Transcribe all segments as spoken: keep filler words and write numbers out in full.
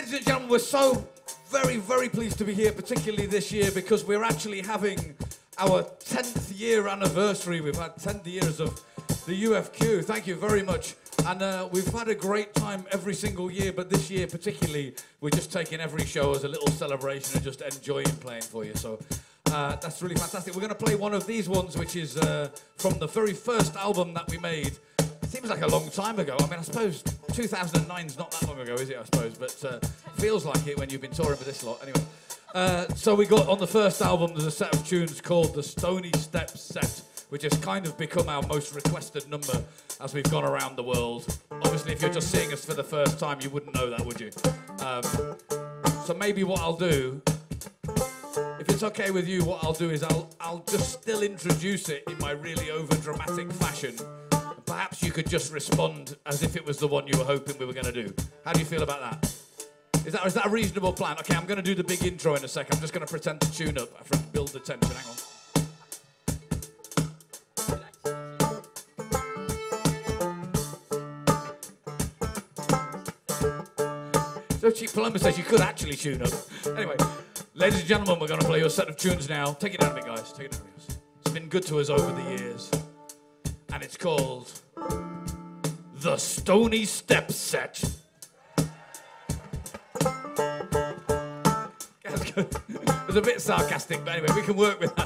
Ladies and gentlemen, we're so very, very pleased to be here, particularly this year, because we're actually having our tenth year anniversary. We've had ten years of the U F Q. Thank you very much. And uh, we've had a great time every single year, but this year particularly, we're just taking every show as a little celebration and just enjoying playing for you. So uh, that's really fantastic. We're going to play one of these ones, which is uh, from the very first album that we made. It seems like a long time ago. I mean, I suppose two thousand nine is not that long ago, is it, I suppose? But uh, feels like it when you've been touring with this lot. Anyway, uh, so we got on the first album, there's a set of tunes called the Stony Steps Set, which has kind of become our most requested number as we've gone around the world. Obviously, if you're just seeing us for the first time, you wouldn't know that, would you? Um, so maybe what I'll do, if it's okay with you, what I'll do is I'll, I'll just still introduce it in my really over-dramatic fashion. And perhaps you could just respond as if it was the one you were hoping we were going to do. How do you feel about that? Is that, is that a reasonable plan? Okay, I'm going to do the big intro in a sec. I'm just going to pretend to tune up after I build the tension. Hang on. So Cheap Paloma says you could actually tune up. Anyway, ladies and gentlemen, we're going to play you a set of tunes now. Take it down a bit, guys. Take it down a bit. It's been good to us over the years. And it's called The Stony Steps Set. It was a bit sarcastic, but anyway, we can work with that.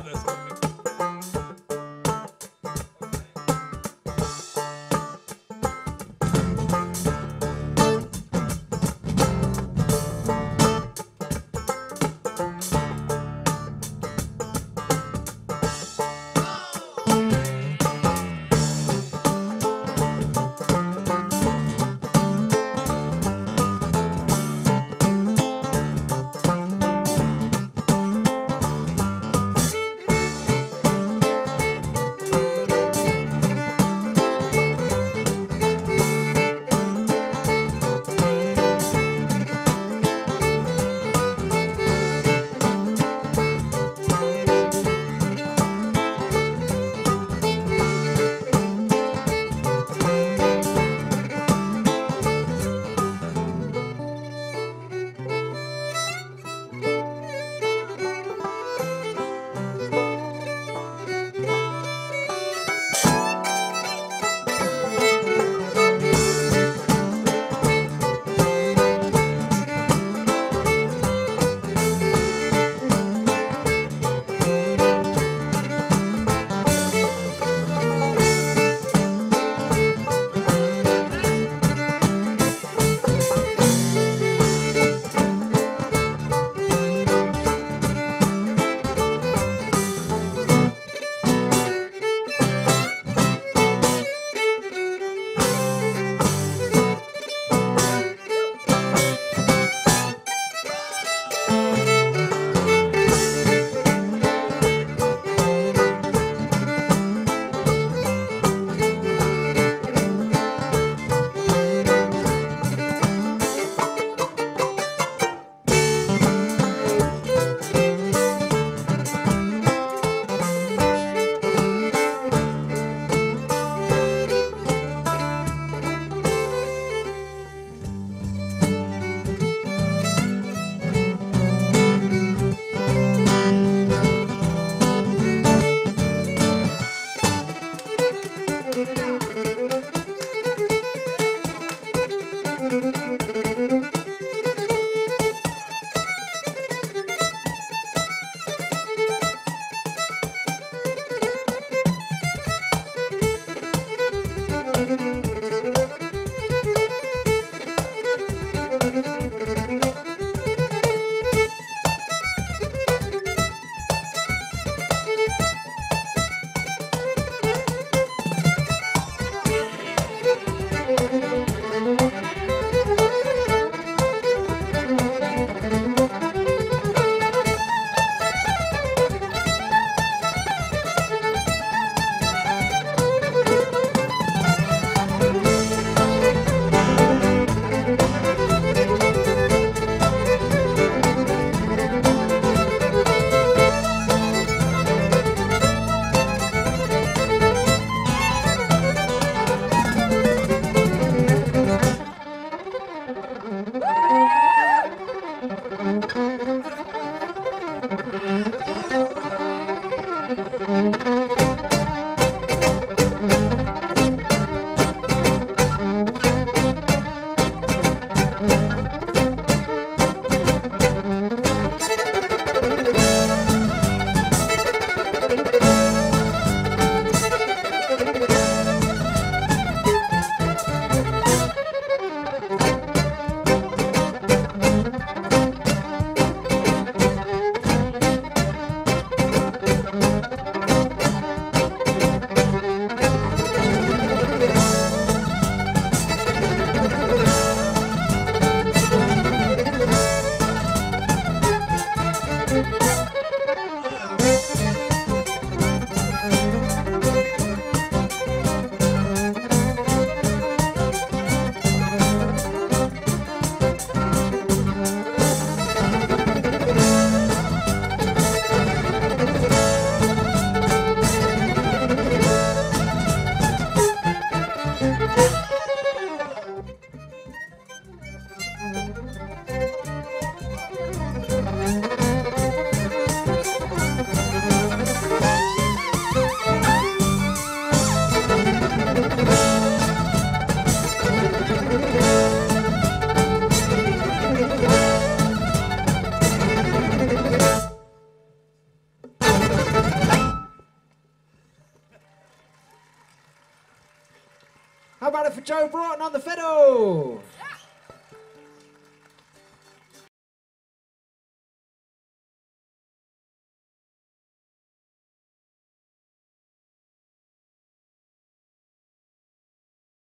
How about it for Joe Broughton on the fiddle?